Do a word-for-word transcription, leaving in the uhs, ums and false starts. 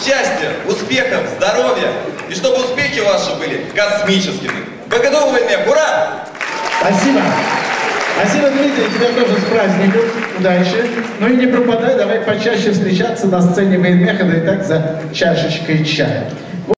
счастья, успехов, здоровья. И чтобы успехи ваши были космическими. Вы готовы, Вейнмех? Ура! Спасибо. Спасибо, Дмитрий, тебя тоже с праздником. Удачи. Ну и не пропадай, давай почаще встречаться на сцене Вейнмеха, да и так за чашечкой чая.